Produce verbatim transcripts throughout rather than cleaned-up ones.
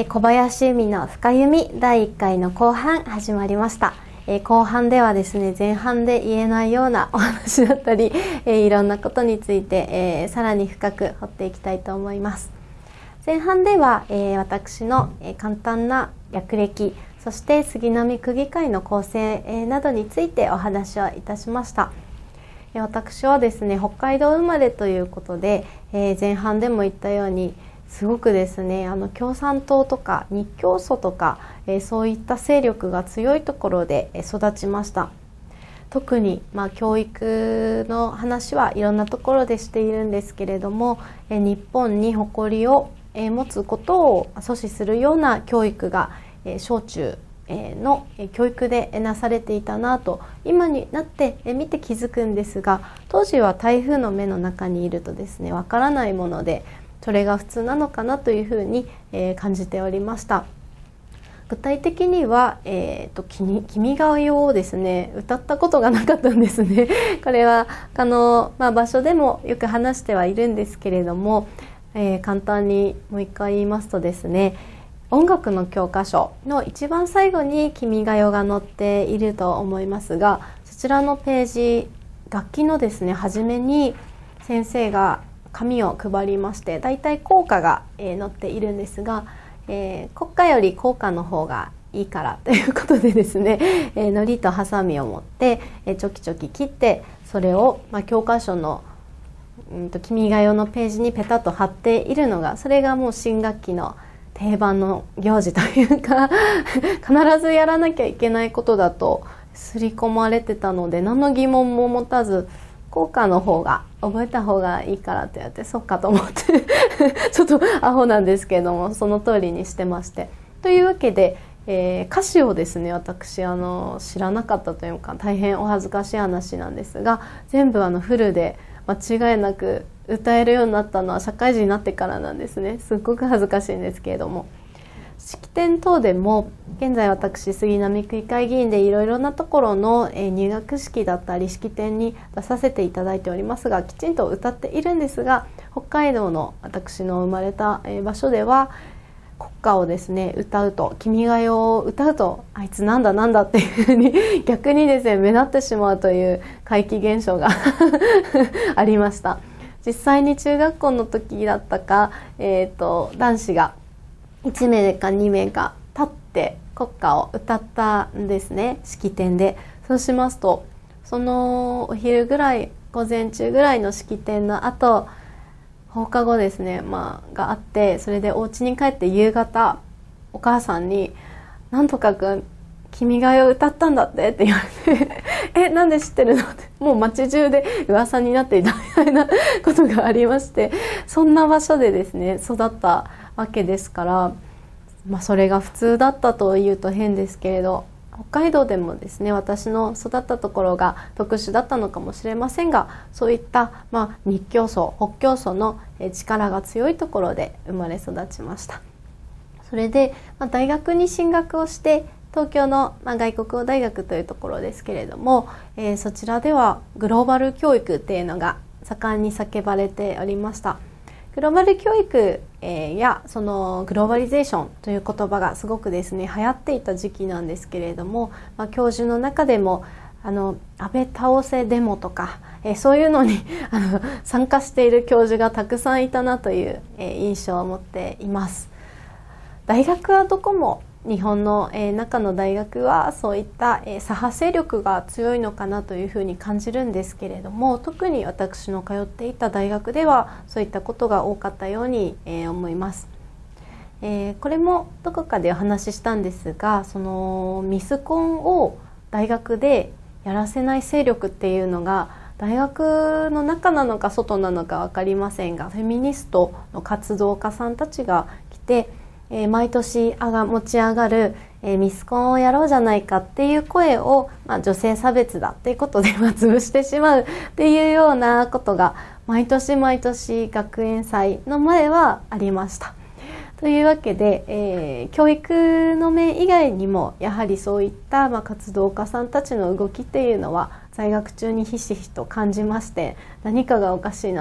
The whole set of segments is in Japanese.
小林由美の深読みだいいっかいの後半始まりました。えー、後半ではですね、前半で言えないようなお話だったり、えー、いろんなことについて、えー、さらに深く掘っていきたいと思います。前半では、えー、私の、えー、簡単な略歴、そして杉並区議会の構成、えー、などについてお話をいたしました。えー、私はですね、北海道生まれということで、えー、前半でも言ったようにすごくですね、あの共産党とか日教組とか、えー、そういった勢力が強いところで育ちました。特に、まあ、教育の話はいろんなところでしているんですけれども、えー、日本に誇りを、えー、持つことを阻止するような教育が、えー、小中の教育でなされていたなと今になって見て気づくんですが、当時は台風の目の中にいるとですね、わからないもので、それが普通なのかなというふうに感じておりました。具体的には、えーと、君、君が代をですね、歌ったことがなかったんですね。これはあの、まあ、場所でもよく話してはいるんですけれども、えー、簡単にもう一回言いますとですね、音楽の教科書の一番最後に君が代が載っていると思いますが、そちらのページ、楽器のですね、初めに先生が紙を配りまして、だいたい校歌が、えー、載っているんですが、えー、国歌より校歌の方がいいからということでですね、えー、糊とハサミを持って、えー、ちょきちょき切って、それを、まあ、教科書のうんと君が代のページにペタッと貼っているのが、それがもう新学期の定番の行事というか必ずやらなきゃいけないことだと刷り込まれてたので、何の疑問も持たず、校歌の方が覚えた方がいいからってやって、そっかと思ってちょっとアホなんですけれども、その通りにしてまして、というわけで、えー、歌詞をですね、私あの知らなかったというか、大変お恥ずかしい話なんですが、全部あのフルで間違いなく歌えるようになったのは社会人になってからなんですね。すっごく恥ずかしいんですけれども、式典等でも現在私杉並区議会議員でいろいろなところの入学式だったり式典に出させていただいておりますが、きちんと歌っているんですが、北海道の私の生まれた場所では国歌をですね歌うと、君が代を歌うと、あいつなんだなんだっていうふうに逆にですね目立ってしまうという怪奇現象がありました。実際に中学校の時だったか、えーと、男子がいち名かに名か立って国歌を歌ったんですね、式典で。そうしますと、そのお昼ぐらい、午前中ぐらいの式典の後、放課後ですね、まあ、があって、それでお家に帰って夕方、お母さんに「なんとかくん、君が代を歌ったんだって」って言われて「え、なんで知ってるの?」って、もう街中で噂になっていたみたいなことがありまして、そんな場所でですね育ったわけですから、まあ、それが普通だったというと変ですけれど、北海道でもですね、私の育ったところが特殊だったのかもしれませんが、そういった、まあ、日教組、北教組の力が強いところで生まれ育ちました。それで、まあ、大学に進学をして、東京の、まあ、外国語大学というところですけれども、えー、そちらではグローバル教育っていうのが盛んに叫ばれておりました。グローバル教育、えー、やそのグローバリゼーションという言葉がすごくですね流行っていた時期なんですけれども、まあ、教授の中でもあの安倍倒せデモとか、えー、そういうのにあの参加している教授がたくさんいたなという、えー、印象を持っています。大学はどこも日本の、えー、中の大学はそういった、えー、左派勢力が強いのかなというふうに感じるんですけれども、特に私の通っていた大学ではそういったことが多かったように、えー、思います。えー、これもどこかでお話ししたんですが、そのミスコンを大学でやらせない勢力っていうのが大学の中なのか外なのか分かりませんが、フェミニストの活動家さんたちが来て、えー、毎年あが持ち上がる、えー、ミスコンをやろうじゃないかっていう声を、まあ、女性差別だっていうことで、まあ、潰してしまうっていうようなことが毎年毎年学園祭の前はありました。というわけで、えー、教育の面以外にもやはりそういった、まあ、活動家さんたちの動きっていうのは在学中にひしひしと感じまして、何かがおかしいなと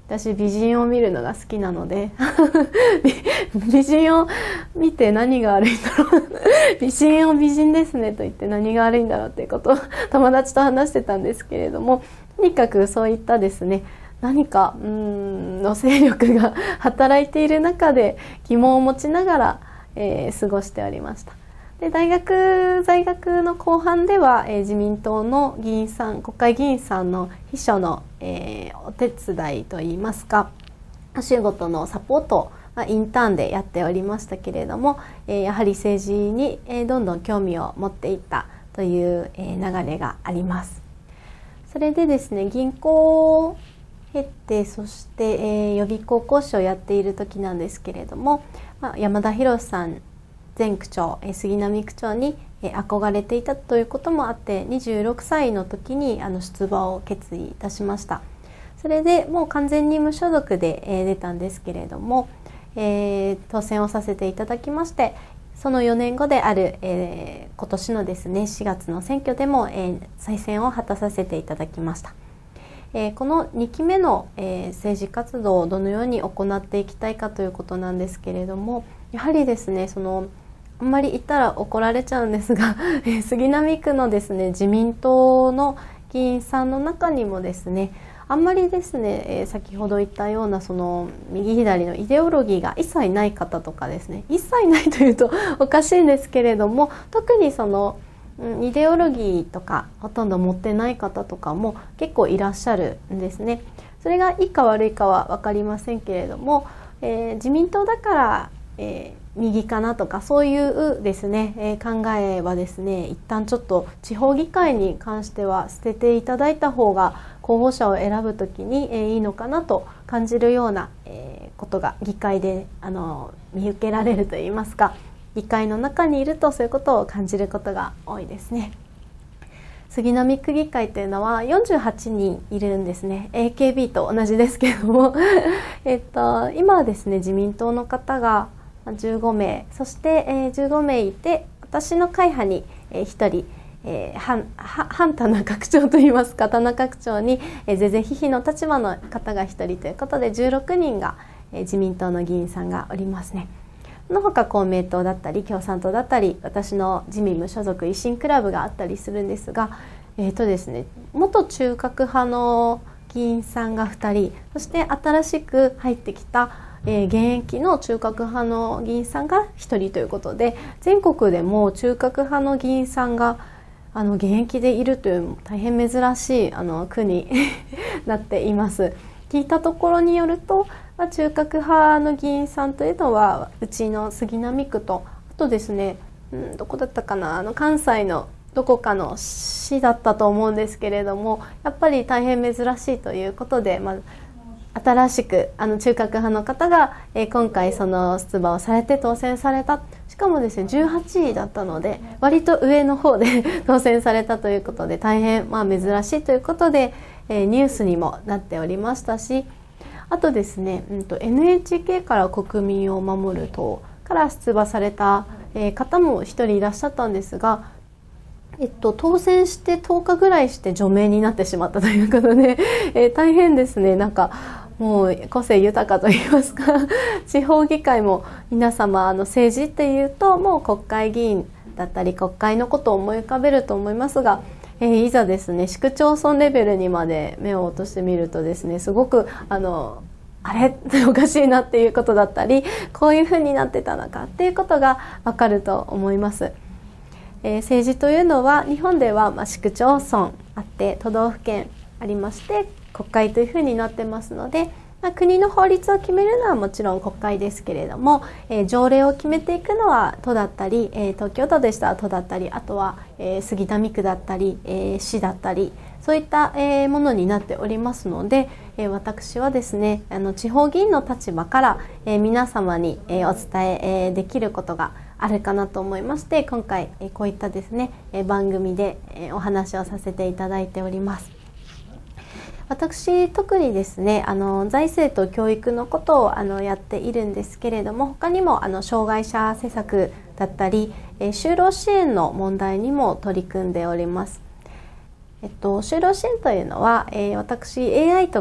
私美人を見るのが好きなので美人を見て何が悪いんだろう美人を美人ですねと言って何が悪いんだろうっていうことを友達と話してたんですけれども、とにかくそういったですね、何かうーんの勢力が働いている中で疑問を持ちながら、えー、過ごしておりました。で、大学在学の後半では、えー、自民党の議員さん、国会議員さんの秘書の、えー、お手伝いといいますか、お仕事のサポートを、まあ、インターンでやっておりましたけれども、えー、やはり政治に、えー、どんどん興味を持っていったという、えー、流れがあります。それでですね、銀行を経て、そして、えー、予備校講師をやっている時なんですけれども、まあ、山田博さん前区長、杉並区長に憧れていたということもあって、にじゅうろくさいの時にあの出馬を決意いたしました。それでもう完全に無所属で出たんですけれども、えー、当選をさせていただきまして、そのよねんごである、えー、今年のですねしがつの選挙でも、えー、再選を果たさせていただきました。えー、このにきめの、えー、政治活動をどのように行っていきたいかということなんですけれども、やはりですね、そのあんまり言ったら怒られちゃうんですが杉並区のですね自民党の議員さんの中にもですね、あんまりですね、えー、先ほど言ったようなその右左のイデオロギーが一切ない方とかですね、一切ないというとおかしいんですけれども、特にそのイデオロギーとかほとんど持ってない方とかも結構いらっしゃるんですね。それがいいか悪いかは分かりませんけれども、えー、自民党だから、えー右かなとかそういうですね、えー、考えはですね、一旦ちょっと地方議会に関しては捨てていただいた方が候補者を選ぶときに、えー、いいのかなと感じるような、えー、ことが議会であの見受けられるといいますか、議会の中にいるとそういうことを感じることが多いですね。杉並区議会というのはよんじゅうはちにんいるんですね。 エーケービー と同じですけれどもえっと今はですね、自民党の方がじゅうごめい、そして、えー、じゅうごめいいて、私の会派に、えー、ひとり、えー、反反田中区長といいますか、田中区長に、えー、是々非々の立場の方がひとりということでじゅうろくにんが、えー、自民党の議員さんがおりますね。その他公明党だったり共産党だったり、私の自民無所属維新クラブがあったりするんですが、えーとですね、元中核派の議員さんがふたり、そして新しく入ってきたえー、現役の中核派の議員さんがひとりということで、全国でも中核派の議員さんがあの現役でいるという大変珍しいあの区になっています。聞いたところによると、まあ、中核派の議員さんというのはうちの杉並区と、あとですね、うん、どこだったかな、あの関西のどこかの市だったと思うんですけれども、やっぱり大変珍しいということで、まあ新しくあの中核派の方が、えー、今回その出馬をされて当選された。しかもですねじゅうはちいだったので割と上の方で当選されたということで、大変まあ珍しいということで、えー、ニュースにもなっておりましたし、あとですね、うん、と エヌエイチケー から国民を守る党から出馬された、えー、方もひとりいらっしゃったんですが、えっと、当選してとおかぐらいして除名になってしまったということで、えー、大変ですね。なんかもう個性豊かといいますか地方議会も皆様あの政治っていうともう国会議員だったり国会のことを思い浮かべると思いますが、えー、いざですね市区町村レベルにまで目を落としてみるとですね、すごくあのあれおかしいなっていうことだったり、こういう風になってたのかっていうことがわかると思います。えー、政治というのは日本ではまあ市区町村あって都道府県ありまして、国会というふうになってますので、まあ、国の法律を決めるのはもちろん国会ですけれども、えー、条例を決めていくのは都だったり、えー、東京都でしたら都だったり、あとは、えー、杉並区だったり、えー、市だったり、そういった、えー、ものになっておりますので、えー、私はですねあの地方議員の立場から、えー、皆様に、えー、お伝え、えー、できることがあるかなと思いまして、今回、えー、こういったですね、えー、番組で、えー、お話をさせていただいております。私特にですねあの財政と教育のことをあのやっているんですけれども、他にもあの障害者施策だったり、えー、就労支援の問題にも取り組んでおります。えっと、就労支援というのは、えー、私 エーアイ とか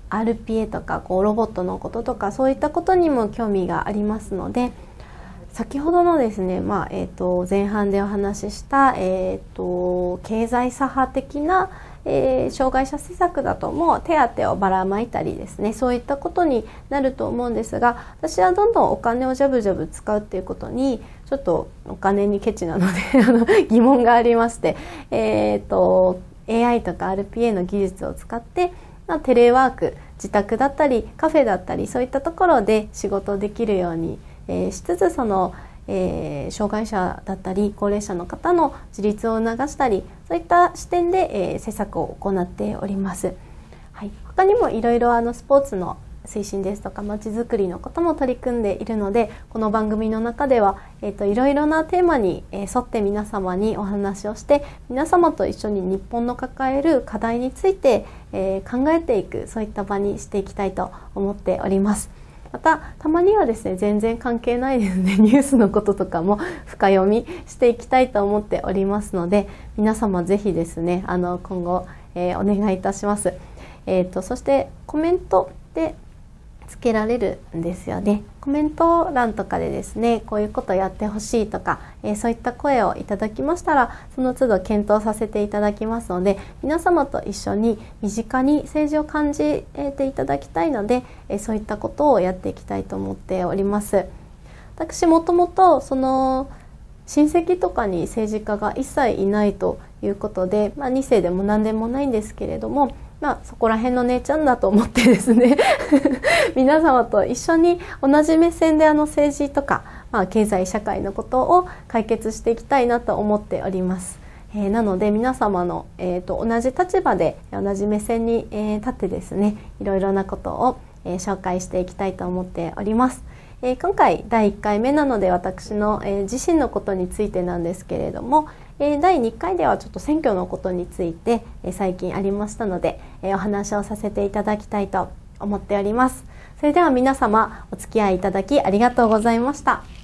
アールピーエー とかこうロボットのこととかそういったことにも興味がありますので、先ほどのですね、まあえー、と前半でお話しした、えー、と経済左派的な、えー、障害者施策だともう手当をばらまいたりですね、そういったことになると思うんですが、私はどんどんお金をジャブジャブ使うっていうことにちょっとお金にケチなのであの疑問がありまして、えー、と エーアイ とか アールピーエー の技術を使って、まあ、テレワーク、自宅だったりカフェだったりそういったところで仕事できるようにえー、しつつその、えー、障害者だったり高齢者の方の自立を促したり、そういった視点で、えー、施策を行っております。はい、他にもいろいろあのスポーツの推進ですとかまちづくりのことも取り組んでいるので、この番組の中では、えー、といろいろなテーマに、えー、沿って皆様にお話をして、皆様と一緒に日本の抱える課題について、えー、考えていく、そういった場にしていきたいと思っております。またたまにはですね、全然関係ないですね、ニュースのこととかも深読みしていきたいと思っておりますので、皆様ぜひですね、あの今後、えー、お願いいたします。えーと、そしてコメントでつけられるんですよね。コメント欄とかでですね、こういうことやってほしいとか、えー、そういった声をいただきましたら、その都度検討させていただきますので、皆様と一緒に身近に政治を感じていただきたいので、えー、そういったことをやっていきたいと思っております。私もともとその親戚とかに政治家が一切いないということで、まあ、に世でも何でもないんですけれども、まあ、そこら辺の姉ちゃんだと思ってですね皆様と一緒に同じ目線であの政治とか、まあ、経済社会のことを解決していきたいなと思っております。えー、なので皆様の、えー、と同じ立場で同じ目線に、えー、立ってですね、いろいろなことを、えー、紹介していきたいと思っております。えー、今回だいいっかいめなので私の、えー、自身のことについてなんですけれども、えー、だいにかいではちょっと選挙のことについて、えー、最近ありましたので、えー、お話をさせていただきたいと思っております。それでは皆様お付き合いいただきありがとうございました。